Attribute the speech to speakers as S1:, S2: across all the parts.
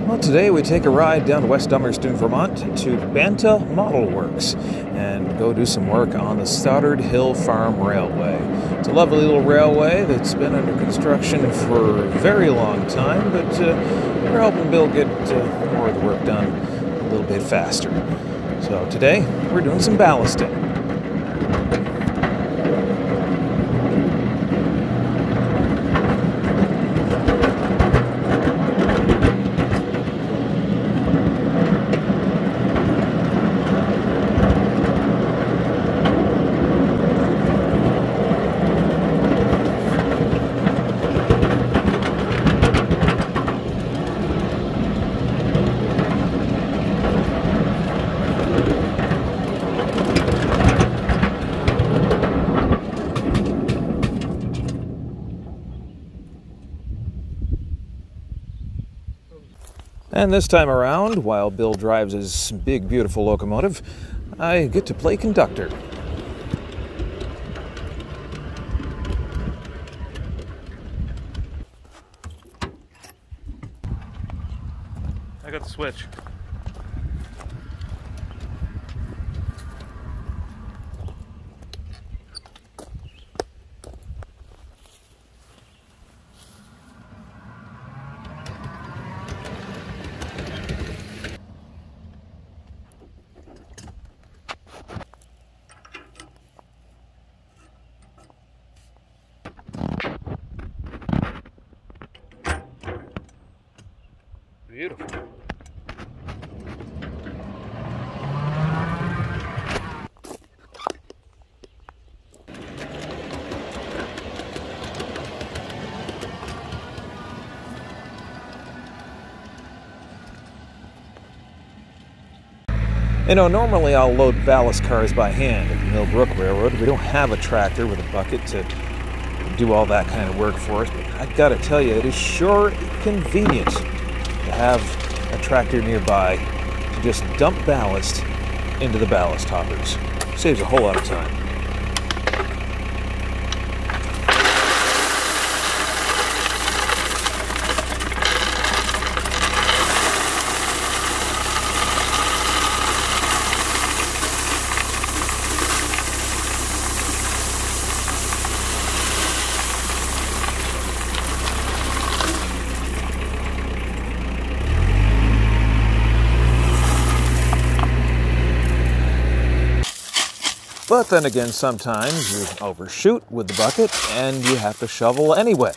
S1: Well, today we take a ride down to West Dummerston, Vermont to Banta Model Works and go do some work on the Stoddard Hill Farm Railway. It's a lovely little railway that's been under construction for a very long time, but we're helping Bill get more of the work done a little bit faster. So today we're doing some ballasting. And this time around, while Bill drives his big, beautiful locomotive, I get to play conductor.
S2: I got the switch. Beautiful.
S1: You know, normally I'll load ballast cars by hand at the Millbrook Railroad. We don't have a tractor with a bucket to do all that kind of work for us, but I gotta tell you, it is sure convenient to have a tractor nearby to just dump ballast into the ballast hoppers. Saves a whole lot of time. But then again, sometimes you overshoot with the bucket and you have to shovel anyway.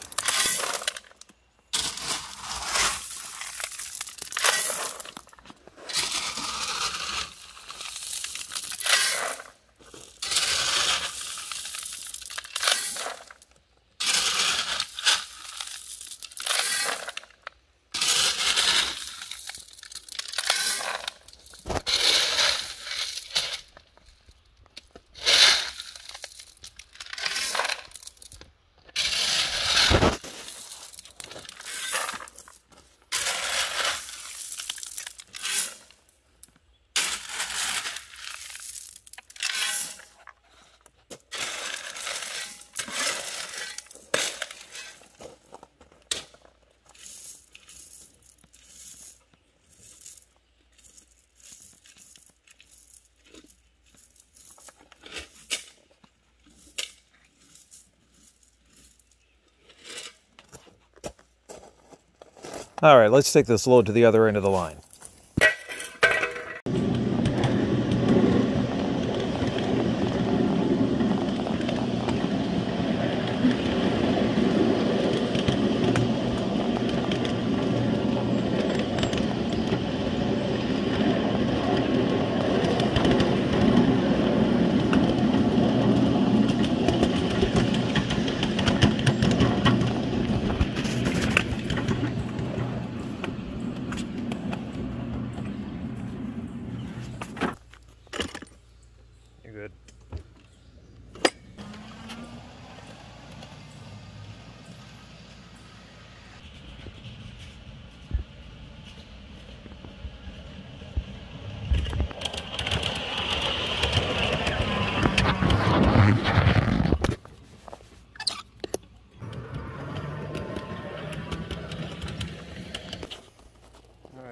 S1: All right, let's take this load to the other end of the line.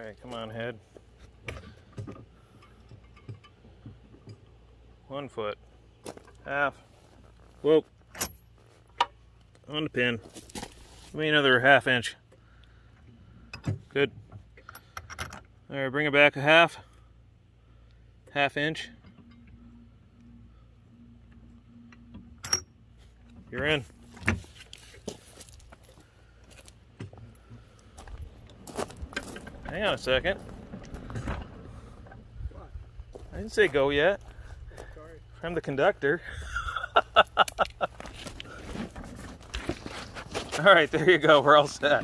S2: Alright, come on, head. 1 foot. Half. Whoa. On the pin. Give me another 1/2 inch. Good. Alright, bring it back a 1/2 inch. You're in. Hang on a second.
S3: What?
S2: I didn't say go yet.
S3: Sorry.
S2: I'm the conductor. All right, there you go. We're all set.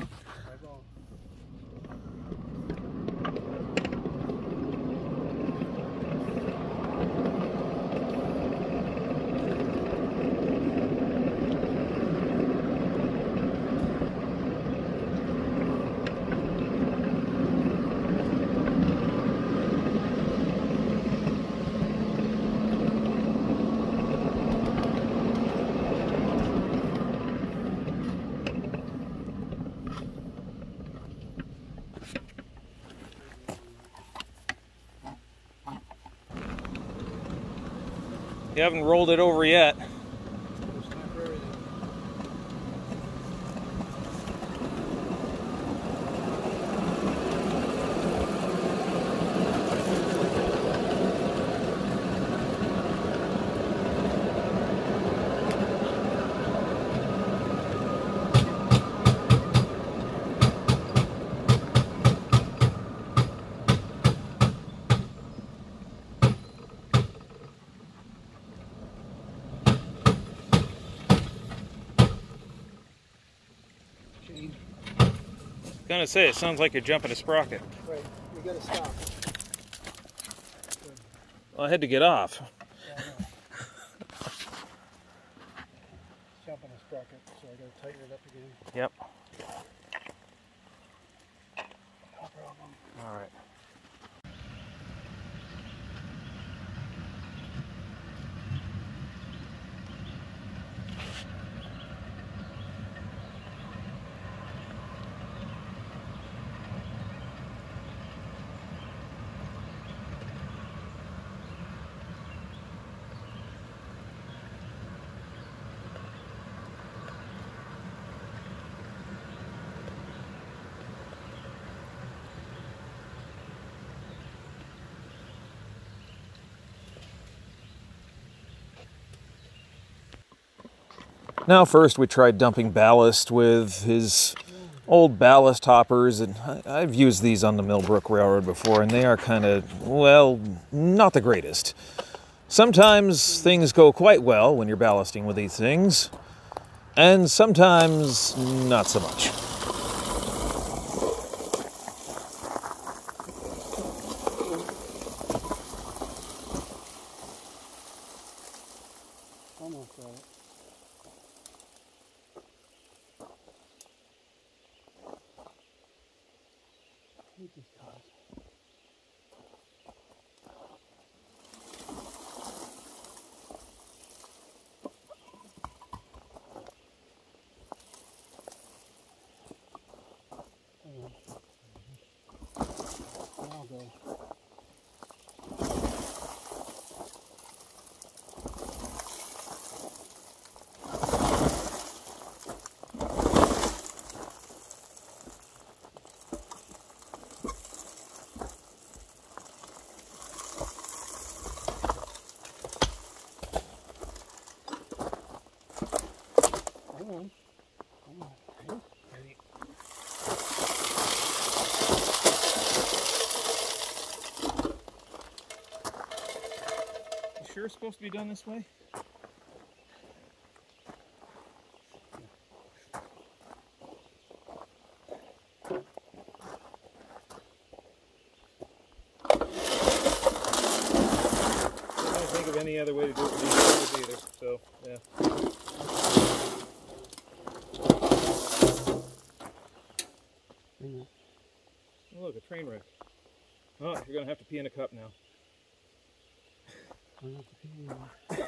S2: You haven't rolled it over yet.
S3: It's not for everything.
S2: Gonna say, it sounds like you're jumping a sprocket.
S3: Right, you gotta stop.
S2: Well, I had to get off.
S3: Yeah, I know. Jumping a sprocket, so I gotta tighten it up again.
S2: Yep.
S3: No problem.
S2: All right.
S1: Now first we tried dumping ballast with his old ballast hoppers, and I've used these on the Millbrook Railroad before, and they are kind of, well, not the greatest. Sometimes things go quite well when you're ballasting with these things, and sometimes not so much.
S3: Almost got it. Take this cause. I'll go. Come on. Come on. Ready?
S2: You sure it's supposed to be done this way? I can't think of any other way to do it with these either, so yeah. Oh, look, a train wreck. Oh, you're gonna have to pee in a cup now.
S3: I'm not the pee anymore.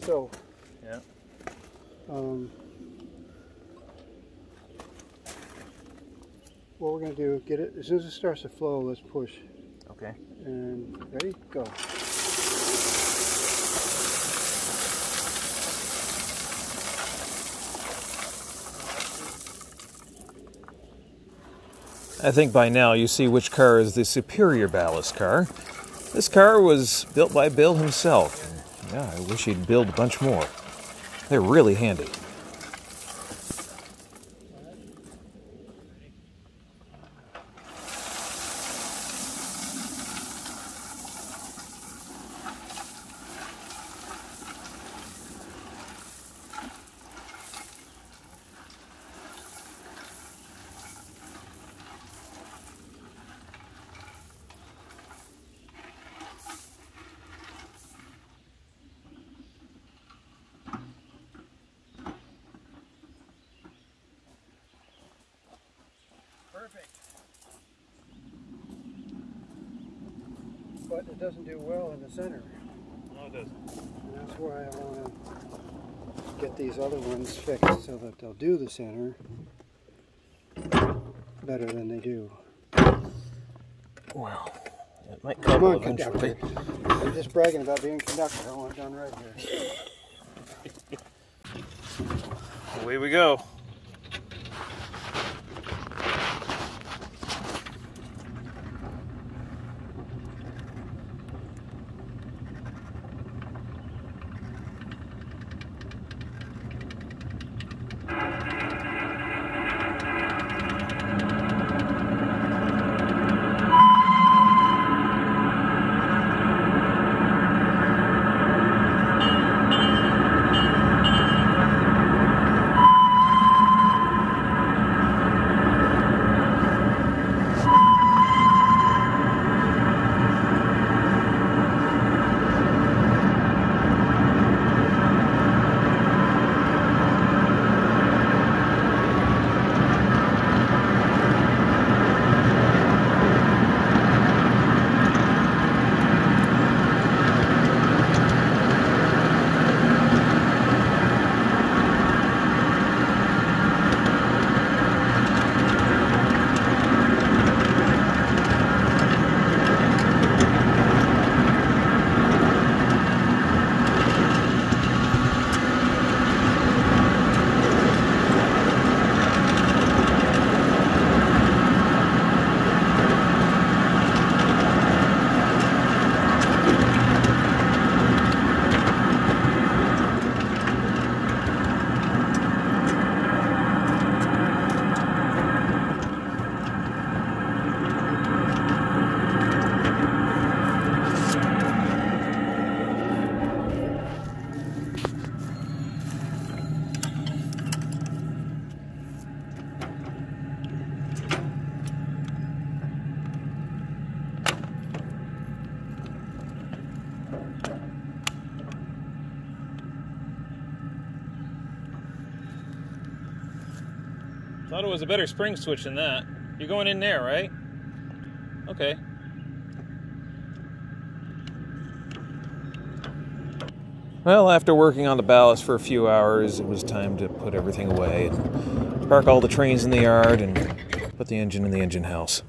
S3: So,
S2: Yeah.
S3: What we're going to do, get it, as soon as it starts to flow, let's push.
S2: Okay.
S3: And ready? Go.
S1: I think by now you see which car is the superior ballast car. This car was built by Bill himself. Yeah, I wish he'd build a bunch more. They're really handy.
S3: Perfect. But it doesn't do well in the center.
S2: No, it doesn't.
S3: And that's why I want to get these other ones fixed so that they'll do the center better than they do.
S1: Well, it might
S3: Come
S1: couple
S3: on,
S1: eventually.
S3: conductor. I'm just bragging about being conductor. I want it done right here.
S2: Away we go. Thought it was a better spring switch than that. You're going in there, right? Okay.
S1: Well, after working on the ballast for a few hours, it was time to put everything away and park all the trains in the yard and put the engine in the engine house.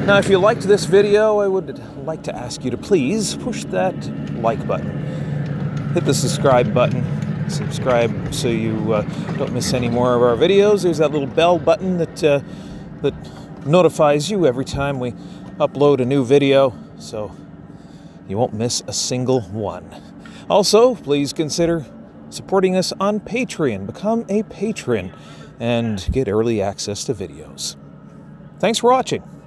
S1: Now, if you liked this video, I would like to ask you to please push that like button. Hit the subscribe button. Subscribe so you don't miss any more of our videos. There's that little bell button that notifies you every time we upload a new video, so you won't miss a single one. Also, please consider supporting us on Patreon. Become a patron and get early access to videos. Thanks for watching.